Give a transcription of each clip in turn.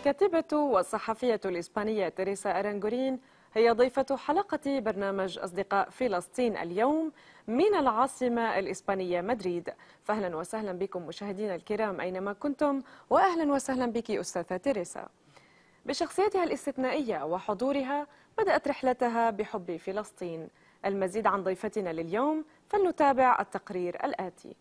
الكاتبة والصحفية الإسبانية تيريسا أرانغورين هي ضيفة حلقة برنامج أصدقاء فلسطين اليوم من العاصمة الإسبانية مدريد. فأهلا وسهلا بكم مشاهدينا الكرام أينما كنتم، وأهلا وسهلا بك أستاذة تيريسا. بشخصيتها الاستثنائية وحضورها بدأت رحلتها بحب فلسطين. المزيد عن ضيفتنا لليوم فلنتابع التقرير الآتي.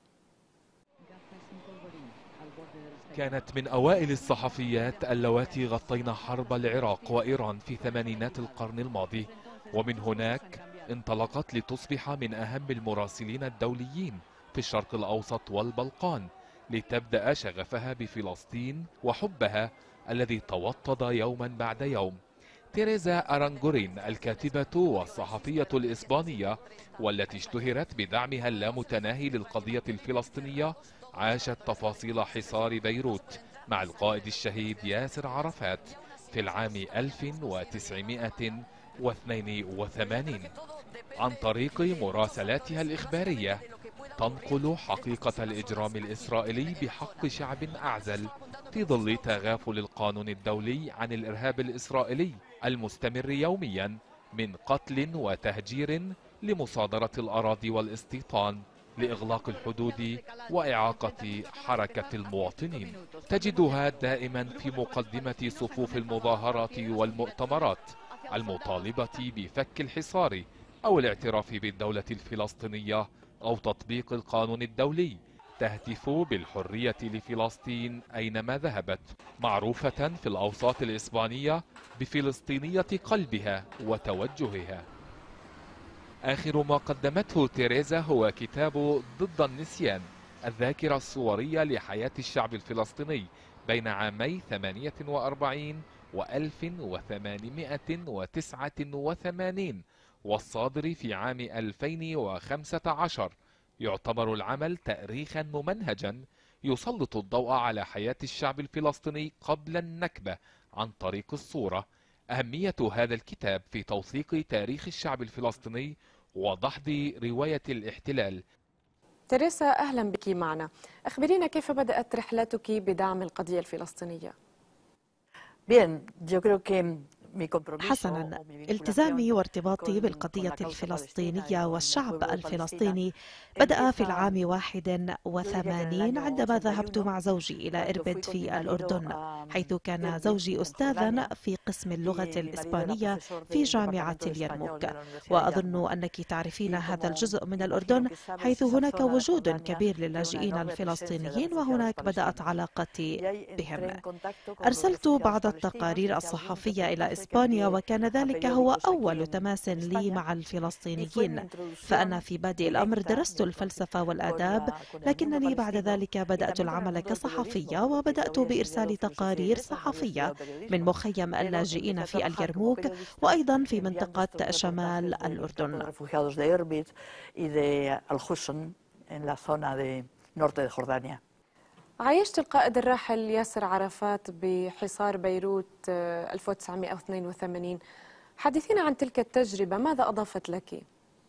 كانت من أوائل الصحفيات اللواتي غطينا حرب العراق وإيران في ثمانينات القرن الماضي، ومن هناك انطلقت لتصبح من أهم المراسلين الدوليين في الشرق الأوسط والبلقان، لتبدأ شغفها بفلسطين وحبها الذي توطد يوما بعد يوم. تيريزا أرانغورين الكاتبة والصحفية الإسبانية والتي اشتهرت بدعمها اللامتناهي للقضية الفلسطينية عاشت تفاصيل حصار بيروت مع القائد الشهيد ياسر عرفات في العام 1982. عن طريق مراسلاتها الإخبارية تنقل حقيقة الإجرام الإسرائيلي بحق شعب أعزل في ظل تغافل القانون الدولي عن الإرهاب الإسرائيلي المستمر يوميا من قتل وتهجير لمصادرة الأراضي والاستيطان لإغلاق الحدود وإعاقة حركة المواطنين. تجدها دائما في مقدمة صفوف المظاهرات والمؤتمرات المطالبة بفك الحصار أو الاعتراف بالدولة الفلسطينية أو تطبيق القانون الدولي. تهتف بالحرية لفلسطين أينما ذهبت، معروفة في الأوساط الإسبانية بفلسطينية قلبها وتوجهها. آخر ما قدمته تيريزا هو كتاب ضد النسيان، الذاكرة الصورية لحياة الشعب الفلسطيني بين عامي 48 و 1889 والصادر في عام 2015. يعتبر العمل تأريخا ممنهجا يسلط الضوء على حياة الشعب الفلسطيني قبل النكبة عن طريق الصورة. أهمية هذا الكتاب في توثيق تاريخ الشعب الفلسطيني ودحض رواية الاحتلال. تيريسا أهلا بك معنا. أخبرينا كيف بدأت رحلتك بدعم القضية الفلسطينية؟ حسنا، التزامي وارتباطي بالقضية الفلسطينية والشعب الفلسطيني بدأ في العام 81 عندما ذهبت مع زوجي إلى إربد في الأردن، حيث كان زوجي أستاذا في قسم اللغة الإسبانية في جامعة اليرموك. وأظن أنك تعرفين هذا الجزء من الأردن، حيث هناك وجود كبير للاجئين الفلسطينيين، وهناك بدأت علاقتي بهم. أرسلت بعض التقارير الصحفية إلى إسبانيا، وكان ذلك هو أول تماس لي مع الفلسطينيين، فأنا في بادئ الأمر درست الفلسفة والآداب، لكنني بعد ذلك بدأت العمل كصحفية، وبدأت بإرسال تقارير صحفية من مخيم اللاجئين في اليرموك وأيضا في منطقة شمال الأردن. عايشت القائد الراحل ياسر عرفات بحصار بيروت 1982. حدثينا عن تلك التجربة، ماذا أضافت لك؟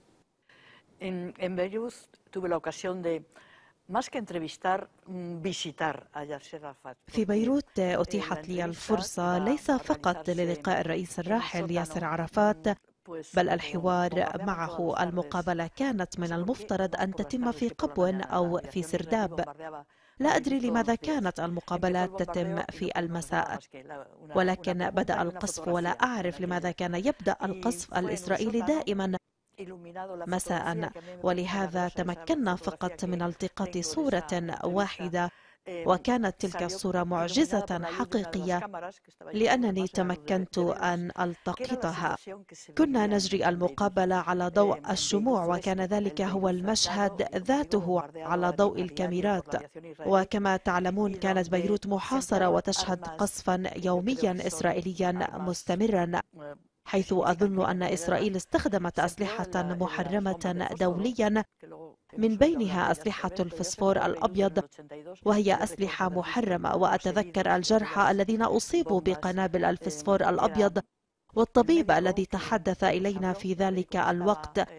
في بيروت أتيحت لي الفرصة ليس فقط للقاء الرئيس الراحل ياسر عرفات، بل الحوار معه. المقابلة كانت من المفترض أن تتم في قبو أو في سرداب. لا أدري لماذا كانت المقابلات تتم في المساء، ولكن بدأ القصف، ولا أعرف لماذا كان يبدأ القصف الإسرائيلي دائما مساء، ولهذا تمكنا فقط من التقاط صورة واحدة، وكانت تلك الصورة معجزة حقيقية لأنني تمكنت أن ألتقطها. كنا نجري المقابلة على ضوء الشموع، وكان ذلك هو المشهد ذاته على ضوء الكاميرات. وكما تعلمون كانت بيروت محاصرة وتشهد قصفا يوميا إسرائيليا مستمرا، حيث أظن أن إسرائيل استخدمت أسلحة محرمة دوليا، من بينها أسلحة الفسفور الأبيض، وهي أسلحة محرمة. وأتذكر الجرحى الذين أصيبوا بقنابل الفسفور الأبيض، والطبيب الذي تحدث إلينا في ذلك الوقت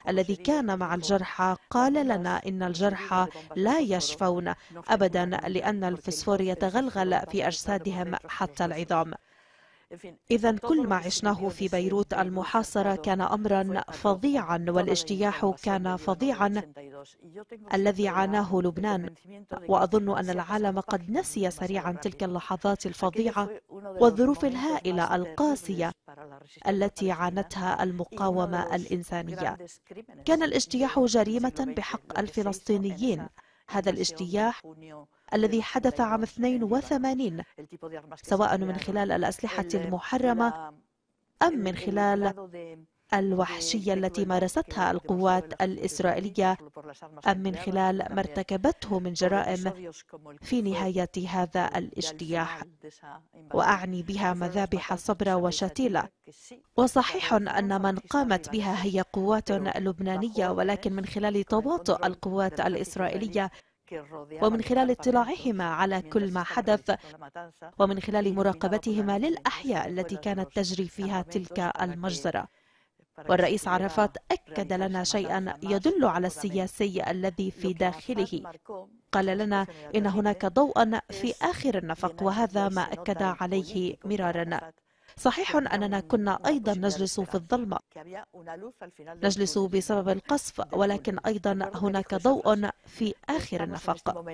الذي كان مع الجرحى قال لنا إن الجرحى لا يشفون أبدا لأن الفسفور يتغلغل في أجسادهم حتى العظام. إذا كل ما عشناه في بيروت المحاصرة كان أمرا فظيعا، والاجتياح كان فظيعا الذي عاناه لبنان، وأظن أن العالم قد نسي سريعا تلك اللحظات الفظيعة والظروف الهائلة القاسية التي عانتها المقاومة الإنسانية. كان الاجتياح جريمة بحق الفلسطينيين. هذا الاجتياح الذي حدث عام 82 سواء من خلال الأسلحة المحرمة أم من خلال الوحشية التي مارستها القوات الإسرائيلية أم من خلال ما ارتكبته من جرائم في نهاية هذا الاجتياح، وأعني بها مذابح صبرا وشتيلة. وصحيح أن من قامت بها هي قوات لبنانية، ولكن من خلال تواطؤ القوات الإسرائيلية ومن خلال اطلاعهما على كل ما حدث ومن خلال مراقبتهما للأحياء التي كانت تجري فيها تلك المجزرة. والرئيس عرفات أكد لنا شيئا يدل على السياسي الذي في داخله. قال لنا إن هناك ضوءا في آخر النفق، وهذا ما أكد عليه مرارا. صحيح أننا كنا أيضا نجلس في الظلمة، نجلس بسبب القصف، ولكن أيضا هناك ضوء في آخر النفق.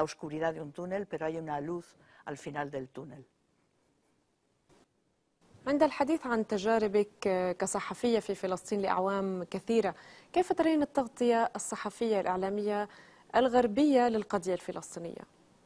عند الحديث عن تجاربك كصحفية في فلسطين لأعوام كثيرة، كيف ترين التغطية الصحفية الإعلامية الغربية للقضية الفلسطينية؟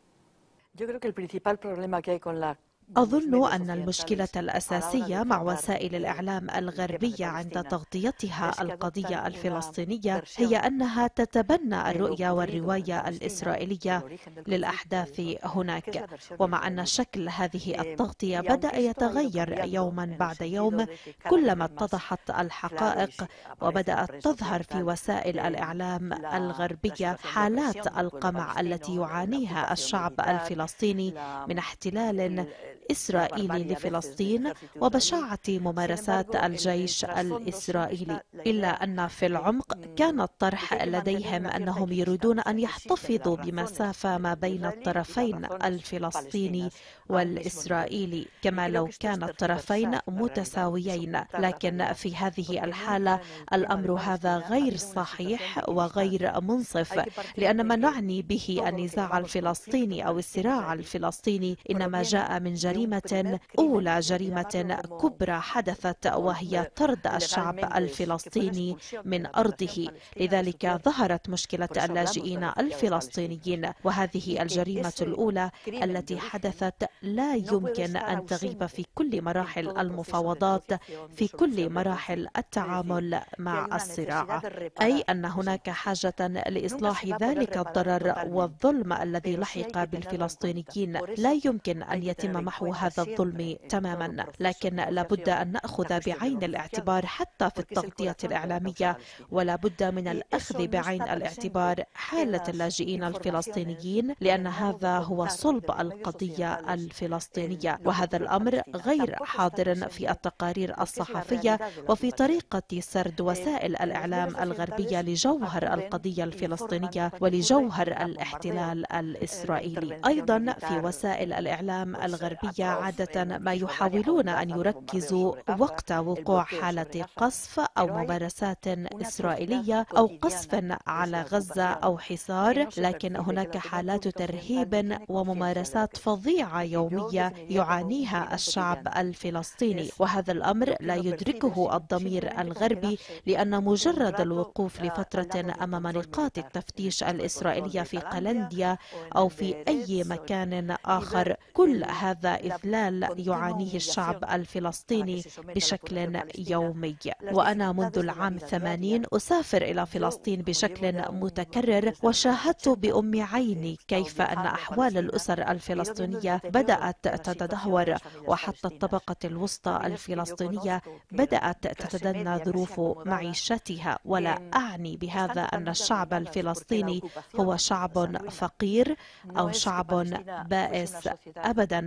أظن أن المشكلة الأساسية مع وسائل الإعلام الغربية عند تغطيتها القضية الفلسطينية هي أنها تتبنى الرؤية والرواية الإسرائيلية للأحداث هناك، ومع أن شكل هذه التغطية بدأ يتغير يوما بعد يوم كلما اتضحت الحقائق وبدأت تظهر في وسائل الإعلام الغربية حالات القمع التي يعانيها الشعب الفلسطيني من احتلال إسرائيلي لفلسطين وبشاعة ممارسات الجيش الإسرائيلي، إلا أن في العمق كان الطرح لديهم أنهم يريدون أن يحتفظوا بمسافة ما بين الطرفين الفلسطيني والإسرائيلي كما لو كان الطرفين متساويين. لكن في هذه الحالة الأمر هذا غير صحيح وغير منصف، لأن ما نعني به النزاع الفلسطيني أو الصراع الفلسطيني إنما جاء من جريمة أولى، جريمة كبرى حدثت، وهي طرد الشعب الفلسطيني من أرضه. لذلك ظهرت مشكلة اللاجئين الفلسطينيين، وهذه الجريمة الأولى التي حدثت لا يمكن أن تغيب في كل مراحل المفاوضات، في كل مراحل التعامل مع الصراع، أي أن هناك حاجة لإصلاح ذلك الضرر والظلم الذي لحق بالفلسطينيين. لا يمكن أن يتم محو هذا الظلم تماما، لكن لابد أن نأخذ بعين الاعتبار حتى في التغطية الإعلامية، ولا بد من الأخذ بعين الاعتبار حالة اللاجئين الفلسطينيين، لأن هذا هو صلب القضية الفلسطينية، وهذا الأمر غير حاضر في التقارير الصحفية وفي طريقة سرد وسائل الإعلام الغربية لجوهر القضية الفلسطينية ولجوهر الاحتلال الإسرائيلي. أيضا في وسائل الإعلام الغربية عادة ما يحاولون أن يركزوا وقت وقوع حالة قصف أو ممارسات إسرائيلية أو قصف على غزة أو حصار، لكن هناك حالات ترهيب وممارسات فظيعة يومية يعانيها الشعب الفلسطيني، وهذا الأمر لا يدركه الضمير الغربي، لأن مجرد الوقوف لفترة أمام نقاط التفتيش الإسرائيلية في قلنديا أو في أي مكان آخر، كل هذا إذلال يعانيه الشعب الفلسطيني بشكل يومي. وأنا منذ العام 80 أسافر إلى فلسطين بشكل متكرر، وشاهدت بأم عيني كيف أن أحوال الأسر الفلسطينية بدأت تتدهور، وحتى الطبقة الوسطى الفلسطينية بدأت تتدنى ظروف معيشتها. ولا أعني بهذا أن الشعب الفلسطيني هو شعب فقير أو شعب بائس أبدا،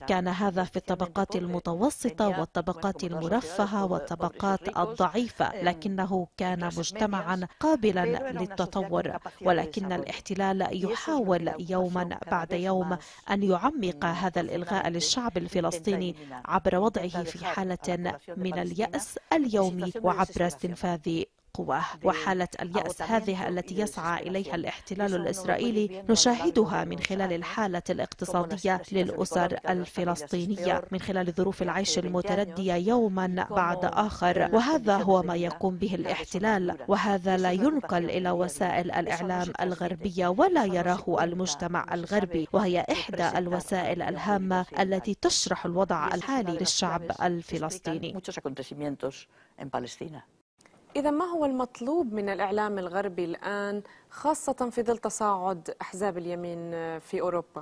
كان هذا في الطبقات المتوسطة والطبقات المرفهة والطبقات الضعيفة، لكنه كان مجتمعا قابلا للتطور. ولكن الاحتلال يحاول يوما بعد يوم أن يعمق هذا الإلغاء للشعب الفلسطيني عبر وضعه في حالة من اليأس اليومي وعبر استنفاذ قواه. وحالة اليأس هذه التي يسعى إليها الاحتلال الإسرائيلي نشاهدها من خلال الحالة الاقتصادية للأسر الفلسطينية، من خلال ظروف العيش المتردية يوما بعد آخر. وهذا هو ما يقوم به الاحتلال، وهذا لا ينقل إلى وسائل الإعلام الغربية ولا يراه المجتمع الغربي، وهي إحدى الوسائل الهامة التي تشرح الوضع الحالي للشعب الفلسطيني. إذا ما هو المطلوب من الإعلام الغربي الآن، خاصة في ظل تصاعد أحزاب اليمين في أوروبا؟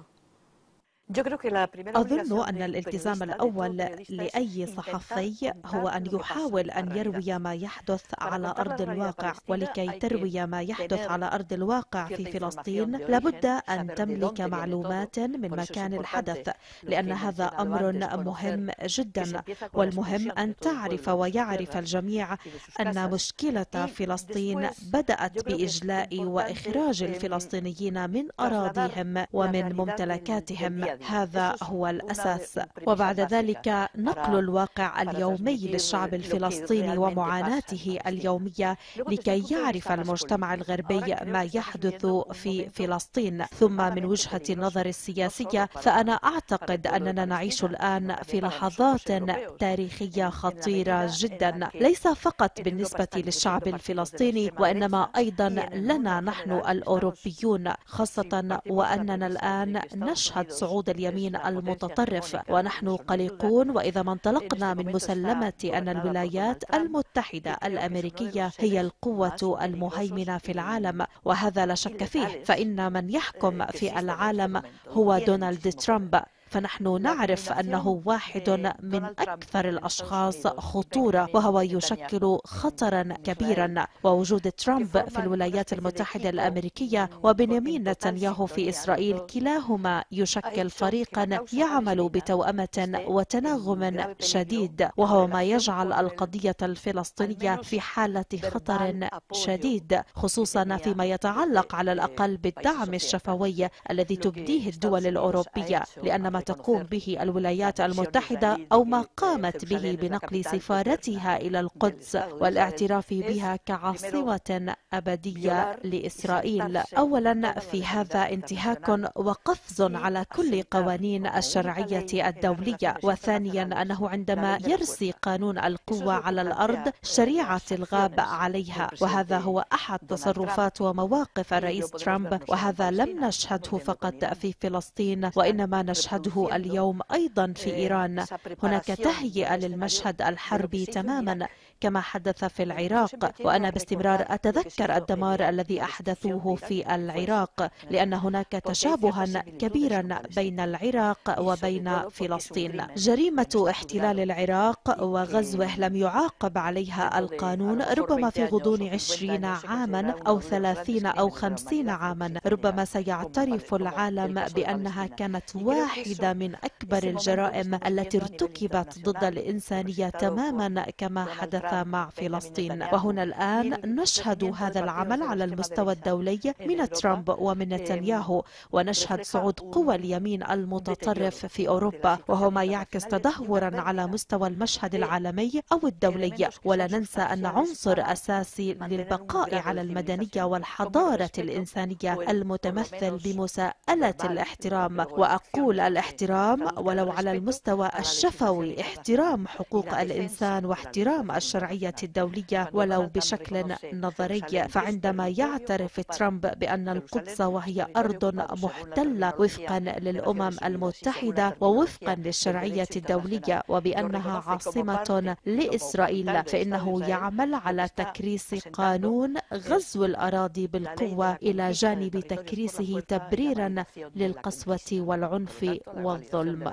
أظن أن الالتزام الأول لأي صحفي هو أن يحاول أن يروي ما يحدث على أرض الواقع، ولكي تروي ما يحدث على أرض الواقع في فلسطين لابد أن تملك معلومات من مكان الحدث، لأن هذا أمر مهم جدا. والمهم أن تعرف ويعرف الجميع أن مشكلة فلسطين بدأت بإجلاء وإخراج الفلسطينيين من أراضيهم ومن ممتلكاتهم. هذا هو الأساس، وبعد ذلك نقل الواقع اليومي للشعب الفلسطيني ومعاناته اليومية لكي يعرف المجتمع الغربي ما يحدث في فلسطين. ثم من وجهة النظر السياسية فأنا أعتقد أننا نعيش الآن في لحظات تاريخية خطيرة جدا، ليس فقط بالنسبة للشعب الفلسطيني وإنما أيضا لنا نحن الأوروبيون، خاصة وأننا الآن نشهد صعود اليمين المتطرف ونحن قلقون. وإذا ما انطلقنا من مسلمة أن الولايات المتحدة الأمريكية هي القوة المهيمنة في العالم، وهذا لا شك فيه، فإن من يحكم في العالم هو دونالد ترامب، فنحن نعرف أنه واحد من أكثر الأشخاص خطورة، وهو يشكل خطرا كبيرا. ووجود ترامب في الولايات المتحدة الأمريكية وبنيامين نتنياهو في إسرائيل كلاهما يشكل فريقا يعمل بتوأمة وتناغم شديد، وهو ما يجعل القضية الفلسطينية في حالة خطر شديد، خصوصا فيما يتعلق على الأقل بالدعم الشفوي الذي تبديه الدول الأوروبية، لأن ما تقوم به الولايات المتحدة أو ما قامت به بنقل سفارتها إلى القدس والاعتراف بها كعاصمة أبدية لإسرائيل. أولا في هذا انتهاك وقفز على كل قوانين الشرعية الدولية، وثانيا أنه عندما يرسي قانون القوة على الأرض شريعة الغاب عليها، وهذا هو أحد تصرفات ومواقف الرئيس ترامب، وهذا لم نشهده فقط في فلسطين وإنما نشهده اليوم أيضا في إيران. هناك تهيئة للمشهد الحربي تماما كما حدث في العراق، وأنا باستمرار أتذكر الدمار الذي أحدثوه في العراق، لأن هناك تشابها كبيرا بين العراق وبين فلسطين. جريمة احتلال العراق وغزوه لم يعاقب عليها القانون ربما في غضون 20 عاما أو 30 أو 50 عاما، ربما سيعترف العالم بأنها كانت واحدة من أكبر الجرائم التي ارتكبت ضد الإنسانية تماما كما حدث مع فلسطين. وهنا الآن نشهد هذا العمل على المستوى الدولي من ترامب ومن نتنياهو، ونشهد صعود قوى اليمين المتطرف في أوروبا، وهو ما يعكس تدهورا على مستوى المشهد العالمي أو الدولي. ولا ننسى أن عنصر أساسي للبقاء على المدنية والحضارة الإنسانية المتمثل بمساءلة الاحترام، وأقول الاحترام ولو على المستوى الشفوي، احترام حقوق الإنسان واحترام الشرعية الدولية ولو بشكل نظري. فعندما يعترف ترامب بأن القدس وهي أرض محتلة وفقا للأمم المتحدة ووفقا للشرعية الدولية وبأنها عاصمة لإسرائيل، فإنه يعمل على تكريس قانون غزو الأراضي بالقوة إلى جانب تكريسه تبريرا للقسوة والعنف والظلم.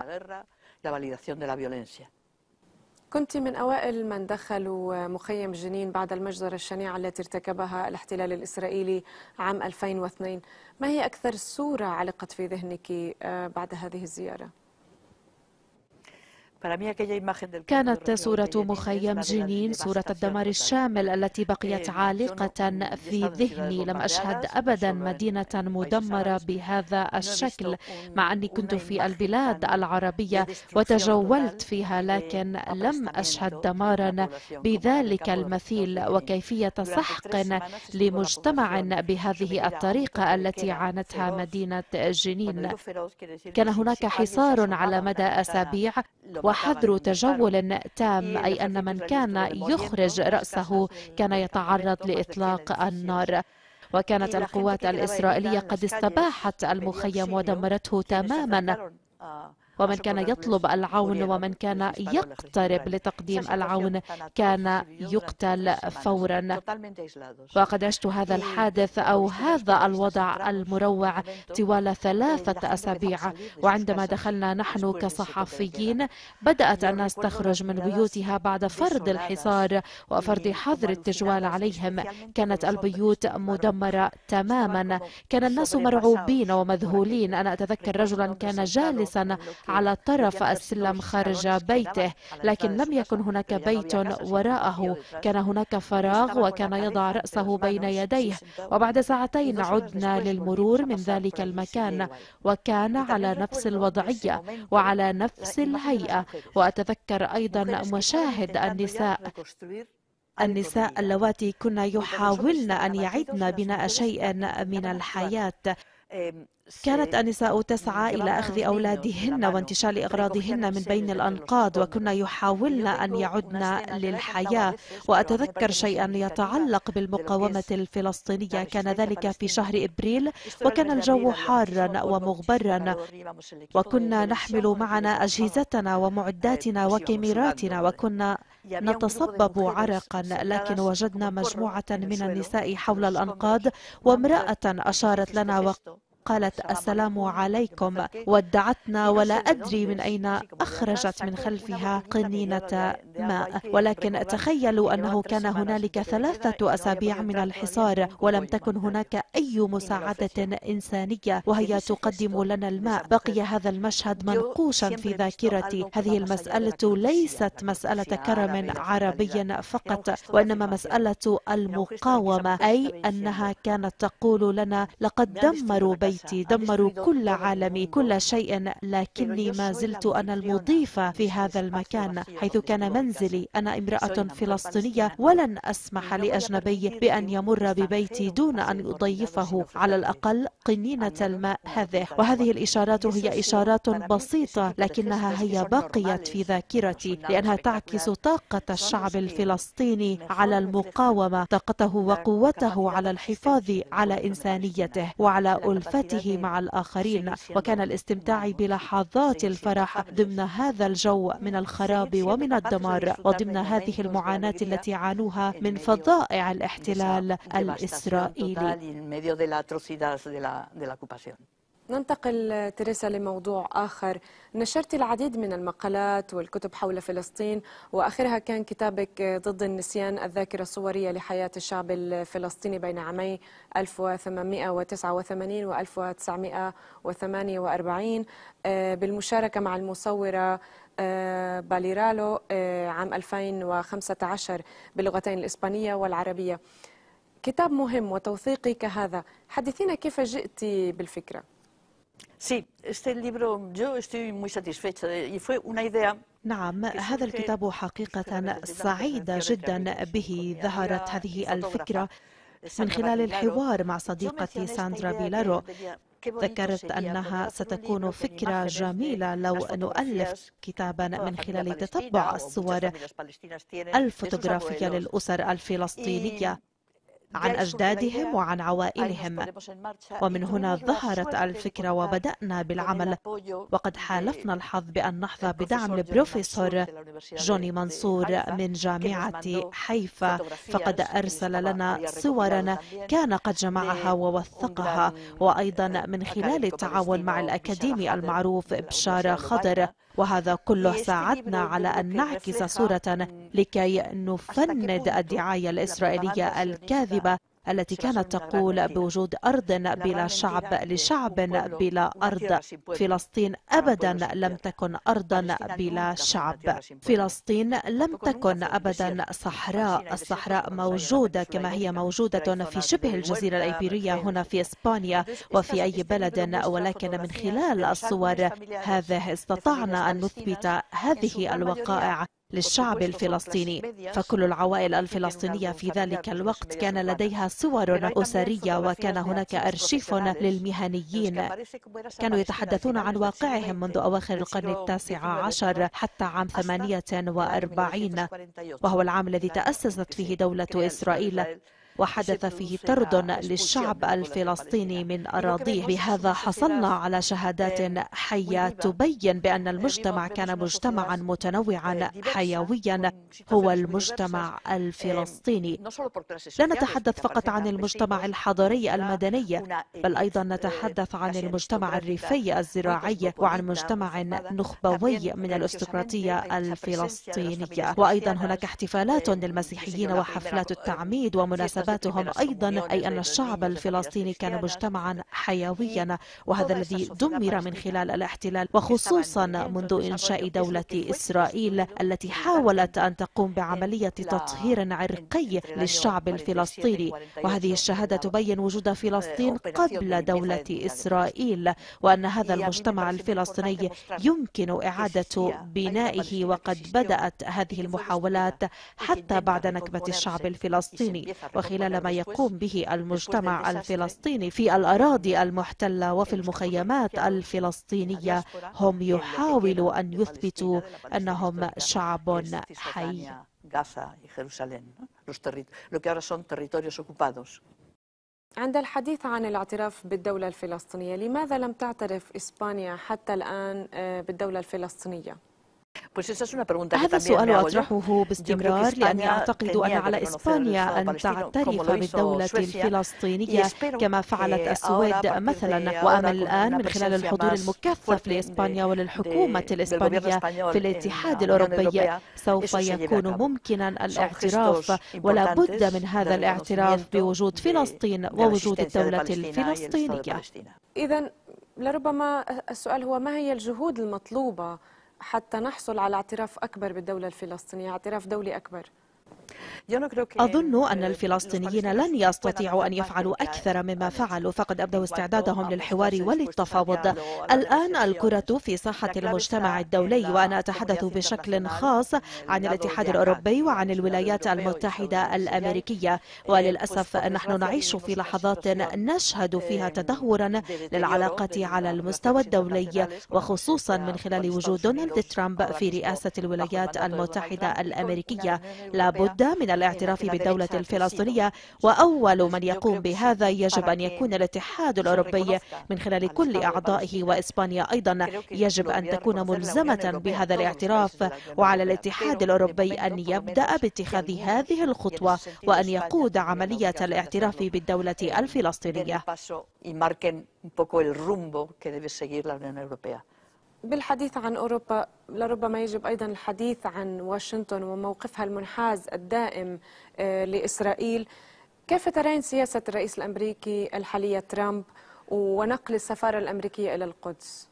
كنت من أوائل من دخلوا مخيم جنين بعد المجزرة الشنيعة التي ارتكبها الاحتلال الإسرائيلي عام 2002. ما هي أكثر صورة علقت في ذهنك بعد هذه الزيارة؟ كانت صورة مخيم جنين صورة الدمار الشامل التي بقيت عالقة في ذهني. لم أشهد أبدا مدينة مدمرة بهذا الشكل، مع أني كنت في البلاد العربية وتجولت فيها، لكن لم أشهد دمارا بذلك المثيل وكيفية سحق لمجتمع بهذه الطريقة التي عانتها مدينة جنين. كان هناك حصار على مدى أسابيع وحظر تجول تام، أي أن من كان يخرج رأسه كان يتعرض لإطلاق النار. وكانت القوات الإسرائيلية قد استباحت المخيم ودمرته تماما، ومن كان يطلب العون ومن كان يقترب لتقديم العون كان يقتل فورا. وقد عشت هذا الحادث أو هذا الوضع المروع طوال 3 أسابيع. وعندما دخلنا نحن كصحفيين بدأت الناس تخرج من بيوتها بعد فرض الحصار وفرض حظر التجوال عليهم. كانت البيوت مدمرة تماما، كان الناس مرعوبين ومذهولين. أنا أتذكر رجلا كان جالسا على طرف السلم خارج بيته، لكن لم يكن هناك بيت وراءه، كان هناك فراغ وكان يضع رأسه بين يديه. وبعد ساعتين عدنا للمرور من ذلك المكان وكان على نفس الوضعية وعلى نفس الهيئة. وأتذكر أيضا مشاهد النساء اللواتي كن يحاولن أن يعدن بناء شيء من الحياة. كانت النساء تسعى إلى أخذ أولادهن وانتشال أغراضهن من بين الأنقاض، وكنا يحاولن أن يعدن للحياة. وأتذكر شيئا يتعلق بالمقاومة الفلسطينية، كان ذلك في شهر إبريل وكان الجو حارا ومغبرا، وكنا نحمل معنا أجهزتنا ومعداتنا وكاميراتنا وكنا نتصبب عرقا، لكن وجدنا مجموعة من النساء حول الأنقاض وامرأة أشارت لنا قالت السلام عليكم، ودعتنا ولا أدري من أين أخرجت من خلفها قنينة ماء. ولكن تخيلوا أنه كان هنالك 3 أسابيع من الحصار ولم تكن هناك أي مساعدة إنسانية وهي تقدم لنا الماء. بقي هذا المشهد منقوشا في ذاكرتي. هذه المسألة ليست مسألة كرم عربي فقط، وإنما مسألة المقاومة، أي أنها كانت تقول لنا لقد دمروا بيتي، دمروا كل عالمي، كل شيء، لكني ما زلت أنا المضيفة في هذا المكان حيث كان منزلي. أنا امرأة فلسطينية ولن أسمح لأجنبي بأن يمر ببيتي دون أن أضيفه على الأقل قنينة الماء هذه. وهذه الإشارات هي إشارات بسيطة لكنها هي بقيت في ذاكرتي، لأنها تعكس طاقة الشعب الفلسطيني على المقاومة، طاقته وقوته على الحفاظ على إنسانيته وعلى ألفته مع الآخرين. وكان الاستمتاع بلحظات الفرح ضمن هذا الجو من الخراب ومن الدمار وضمن هذه المعاناة التي عانوها من فظائع الاحتلال الإسرائيلي. ننتقل تريسا لموضوع آخر. نشرت العديد من المقالات والكتب حول فلسطين، وآخرها كان كتابك ضد النسيان، الذاكرة الصورية لحياة الشعب الفلسطيني بين عامي 1889 و 1948 بالمشاركة مع المصورة باليرالو عام 2015 باللغتين الإسبانية والعربية. كتاب مهم وتوثيقي كهذا، حدثينا كيف جئت بالفكرة؟ نعم، هذا الكتاب حقيقة سعيدة جدا به. ظهرت هذه الفكرة من خلال الحوار مع صديقتي ساندرا بيلارو. ذكرت أنها ستكون فكرة جميلة لو نؤلف كتابا من خلال تتبع الصور الفوتوغرافية للأسر الفلسطينية عن أجدادهم وعن عوائلهم. ومن هنا ظهرت الفكرة وبدأنا بالعمل، وقد حالفنا الحظ بأن نحظى بدعم البروفيسور جوني منصور من جامعة حيفا، فقد أرسل لنا صورا كان قد جمعها ووثقها، وأيضا من خلال التعاون مع الأكاديمي المعروف بشار خضر. وهذا كله ساعدنا على أن نعكس صورة لكي نفند الدعاية الإسرائيلية الكاذبة التي كانت تقول بوجود أرض بلا شعب لشعب بلا أرض. فلسطين أبدا لم تكن أرضا بلا شعب. فلسطين لم تكن أبدا صحراء. الصحراء موجودة كما هي موجودة في شبه الجزيرة الإيبيرية هنا في إسبانيا وفي أي بلد، ولكن من خلال الصور هذه استطعنا أن نثبت هذه الوقائع للشعب الفلسطيني. فكل العوائل الفلسطينية في ذلك الوقت كان لديها صور أسرية، وكان هناك أرشيف للمهنيين كانوا يتحدثون عن واقعهم منذ أواخر القرن التاسع عشر حتى عام 48، وهو العام الذي تأسست فيه دولة إسرائيل، وحدث فيه طرد للشعب الفلسطيني من أراضيه. بهذا حصلنا على شهادات حية تبين بأن المجتمع كان مجتمعا متنوعا حيويا، هو المجتمع الفلسطيني. لا نتحدث فقط عن المجتمع الحضري المدني، بل أيضا نتحدث عن المجتمع الريفي الزراعي وعن مجتمع نخبوي من الأرستقراطية الفلسطينية. وأيضا هناك احتفالات للمسيحيين وحفلات التعميد ومناسبات أيضا، أي أن الشعب الفلسطيني كان مجتمعا حيويا، وهذا الذي دمر من خلال الاحتلال، وخصوصا منذ إنشاء دولة إسرائيل التي حاولت أن تقوم بعملية تطهير عرقي للشعب الفلسطيني. وهذه الشهادة تبين وجود فلسطين قبل دولة إسرائيل، وأن هذا المجتمع الفلسطيني يمكن إعادة بنائه، وقد بدأت هذه المحاولات حتى بعد نكبة الشعب الفلسطيني. خلال ما يقوم به المجتمع الفلسطيني في الأراضي المحتلة وفي المخيمات الفلسطينية، هم يحاولوا أن يثبتوا أنهم شعب حي. عند الحديث عن الاعتراف بالدولة الفلسطينية، لماذا لم تعترف إسبانيا حتى الآن بالدولة الفلسطينية؟ هذا السؤال أطرحه باستمرار، لأني أعتقد أن على إسبانيا أن تعترف بالدولة الفلسطينية كما فعلت السويد مثلا. وأمل الآن من خلال الحضور المكثف لإسبانيا وللحكومة الإسبانية في الاتحاد الأوروبي سوف يكون ممكنا الاعتراف، ولا بد من هذا الاعتراف بوجود فلسطين ووجود الدولة الفلسطينية. إذن لربما السؤال هو: ما هي الجهود المطلوبة حتى نحصل على اعتراف أكبر بالدولة الفلسطينية، اعتراف دولي أكبر؟ أظن أن الفلسطينيين لن يستطيعوا أن يفعلوا أكثر مما فعلوا، فقد أبدوا استعدادهم للحوار وللتفاوض. الآن الكرة في ساحة المجتمع الدولي، وأنا أتحدث بشكل خاص عن الاتحاد الأوروبي وعن الولايات المتحدة الأمريكية. وللأسف نحن نعيش في لحظات نشهد فيها تدهورا للعلاقات على المستوى الدولي، وخصوصا من خلال وجود دونالد ترامب في رئاسة الولايات المتحدة الأمريكية. لابد من الاعتراف بالدولة الفلسطينية، وأول من يقوم بهذا يجب أن يكون الاتحاد الأوروبي من خلال كل أعضائه، وإسبانيا أيضا يجب أن تكون ملزمة بهذا الاعتراف، وعلى الاتحاد الأوروبي أن يبدأ باتخاذ هذه الخطوة وأن يقود عملية الاعتراف بالدولة الفلسطينية. بالحديث عن أوروبا، لربما يجب أيضا الحديث عن واشنطن وموقفها المنحاز الدائم لإسرائيل. كيف ترين سياسة الرئيس الأمريكي الحالية ترامب ونقل السفارة الأمريكية إلى القدس؟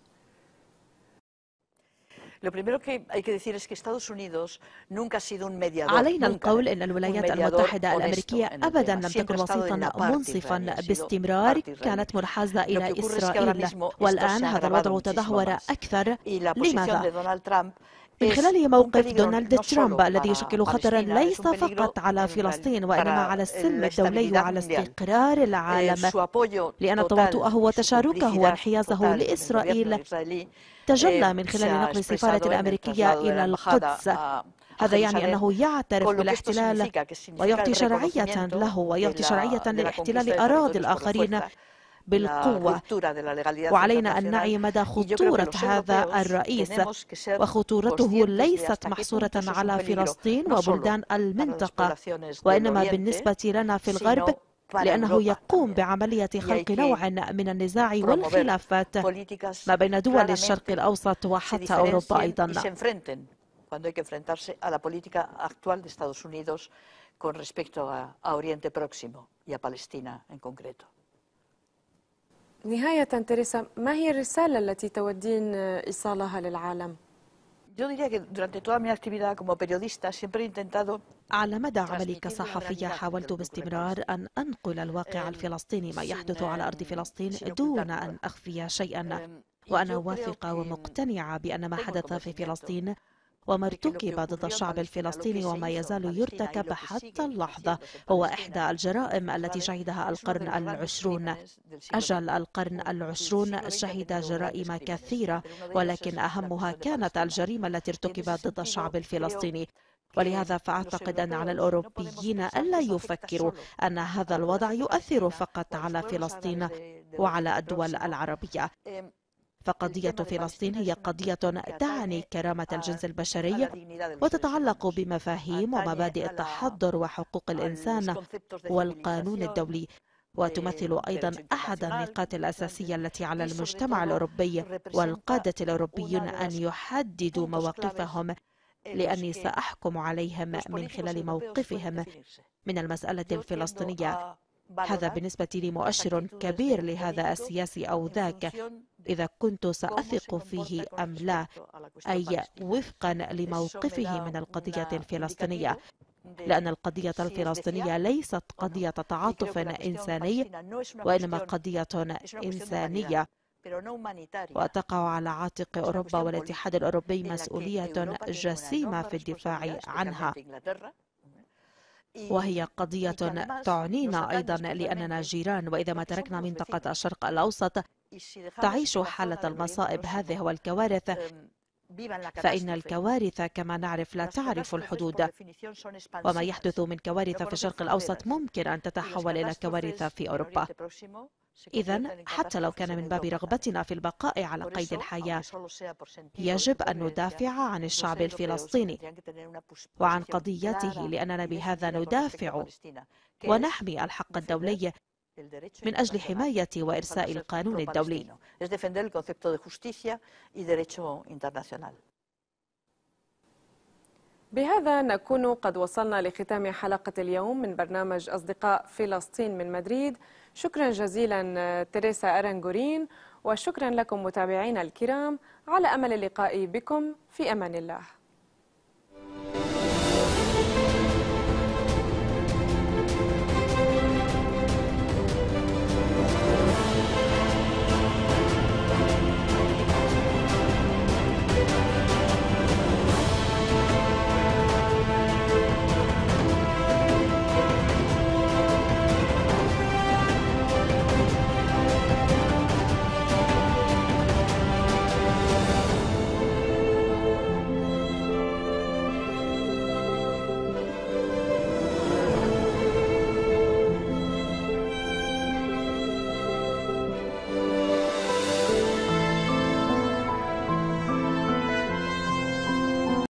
علينا القول أن الولايات المتحدة الأمريكية أبدا لم تكن وسيطا منصفا، باستمرار كانت منحازة إلى إسرائيل، والآن هذا الوضع تدهور أكثر. لماذا؟ من خلال موقف دونالد ترامب الذي يشكل خطرا ليس فقط على فلسطين وإنما على السلم الدولي وعلى استقرار العالم، لأن تواطؤه وتشاركه وانحيازه لإسرائيل تجلى من خلال نقل السفارة الأمريكية إلى القدس. هذا يعني أنه يعترف بالاحتلال ويعطي شرعية له ويعطي شرعية لاحتلال أراضي الآخرين بالقوة. وعلينا أن نعي مدى خطورة هذا الرئيس، وخطورته ليست محصورة على فلسطين وبلدان المنطقة، وإنما بالنسبة لنا في الغرب، لأنه يقوم بعملية خلق نوع من النزاع والخلافات ما بين دول الشرق الأوسط وحتى أوروبا أيضا. con respecto a Oriente Próximo y a Palestina en concreto. نهاية تيريسا، ما هي الرسالة التي تودين إيصالها للعالم؟ Yo diría que durante toda mi actividad como periodista siempre he intentado على مدى عملي كصحفية حاولت باستمرار أن أنقل الواقع الفلسطيني، ما يحدث على أرض فلسطين، دون أن أخفي شيئا. وأنا واثقة ومقتنعة بأن ما حدث في فلسطين وما ارتكب ضد الشعب الفلسطيني وما يزال يرتكب حتى اللحظة هو إحدى الجرائم التي شهدها القرن العشرون. أجل القرن العشرون شهد جرائم كثيرة، ولكن أهمها كانت الجريمة التي ارتكبت ضد الشعب الفلسطيني. ولهذا فأعتقد أن على الأوروبيين ألا يفكروا أن هذا الوضع يؤثر فقط على فلسطين وعلى الدول العربية. فقضية فلسطين هي قضية تعني كرامة الجنس البشري وتتعلق بمفاهيم ومبادئ التحضر وحقوق الإنسان والقانون الدولي، وتمثل أيضا أحد النقاط الأساسية التي على المجتمع الأوروبي والقادة الأوروبيون أن يحددوا مواقفهم، لأني سأحكم عليهم من خلال موقفهم من المسألة الفلسطينية. هذا بالنسبة لي مؤشر كبير لهذا السياسي أو ذاك، إذا كنت سأثق فيه أم لا، أي وفقا لموقفه من القضية الفلسطينية، لأن القضية الفلسطينية ليست قضية تعاطف إنساني، وإنما قضية إنسانية، وتقع على عاتق أوروبا والاتحاد الأوروبي مسؤولية جسيمة في الدفاع عنها. وهي قضية تعنينا أيضا لأننا جيران، وإذا ما تركنا منطقة الشرق الأوسط تعيش حالة المصائب هذه والكوارث، فإن الكوارث كما نعرف لا تعرف الحدود، وما يحدث من كوارث في الشرق الأوسط ممكن أن تتحول إلى كوارث في أوروبا. إذن حتى لو كان من باب رغبتنا في البقاء على قيد الحياة، يجب أن ندافع عن الشعب الفلسطيني وعن قضيته، لأننا بهذا ندافع ونحمي الحق الدولي من أجل حماية وإرساء القانون الدولي. بهذا نكون قد وصلنا لختام حلقة اليوم من برنامج أصدقاء فلسطين من مدريد. شكرا جزيلا تيريسا أرنغورين، وشكرا لكم متابعينا الكرام، على أمل اللقاء بكم في أمان الله.